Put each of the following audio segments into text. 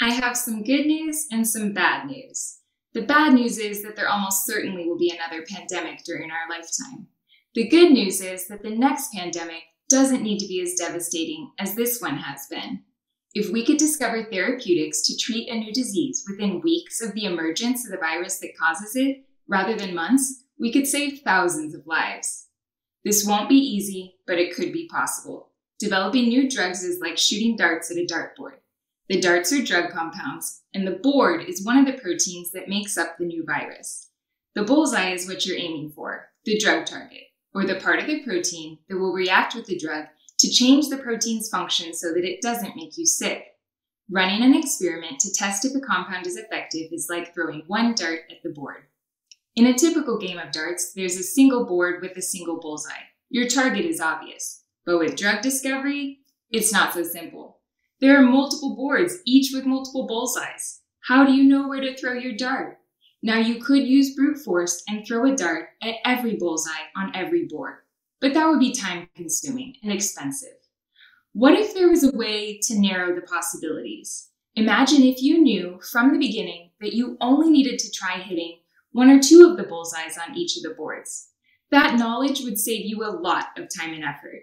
I have some good news and some bad news. The bad news is that there almost certainly will be another pandemic during our lifetime. The good news is that the next pandemic doesn't need to be as devastating as this one has been. If we could discover therapeutics to treat a new disease within weeks of the emergence of the virus that causes it, rather than months, we could save thousands of lives. This won't be easy, but it could be possible. Developing new drugs is like shooting darts at a dartboard. The darts are drug compounds, and the board is one of the proteins that makes up the new virus. The bullseye is what you're aiming for, the drug target, or the part of the protein that will react with the drug to change the protein's function so that it doesn't make you sick. Running an experiment to test if a compound is effective is like throwing one dart at the board. In a typical game of darts, there's a single board with a single bullseye. Your target is obvious, but with drug discovery, it's not so simple. There are multiple boards, each with multiple bullseyes. How do you know where to throw your dart? Now you could use brute force and throw a dart at every bullseye on every board, but that would be time-consuming and expensive. What if there was a way to narrow the possibilities? Imagine if you knew from the beginning that you only needed to try hitting one or two of the bullseyes on each of the boards. That knowledge would save you a lot of time and effort.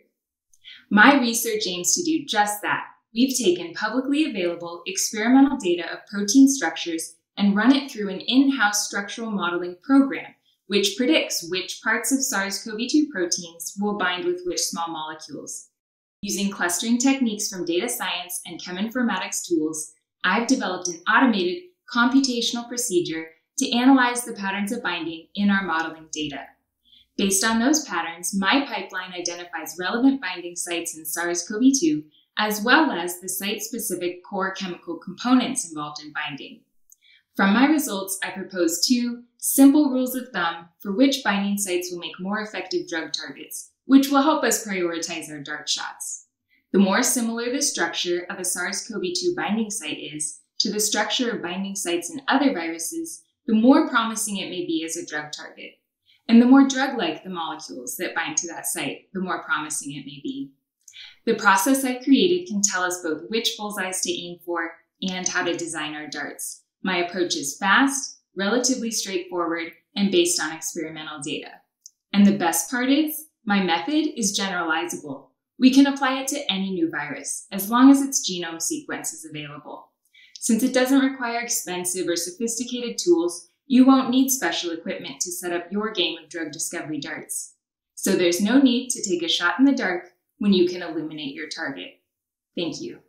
My research aims to do just that. We've taken publicly available experimental data of protein structures and run it through an in-house structural modeling program, which predicts which parts of SARS-CoV-2 proteins will bind with which small molecules. Using clustering techniques from data science and cheminformatics tools, I've developed an automated computational procedure to analyze the patterns of binding in our modeling data. Based on those patterns, my pipeline identifies relevant binding sites in SARS-CoV-2, as well as the site-specific core chemical components involved in binding. From my results, I propose two simple rules of thumb for which binding sites will make more effective drug targets, which will help us prioritize our dart shots. The more similar the structure of a SARS-CoV-2 binding site is to the structure of binding sites in other viruses, the more promising it may be as a drug target. And the more drug-like the molecules that bind to that site, the more promising it may be. The process I've created can tell us both which bullseyes to aim for and how to design our darts. My approach is fast, relatively straightforward, and based on experimental data. And the best part is, my method is generalizable. We can apply it to any new virus, as long as its genome sequence is available. Since it doesn't require expensive or sophisticated tools, you won't need special equipment to set up your game of drug discovery darts. So there's no need to take a shot in the dark when you can illuminate your target. Thank you.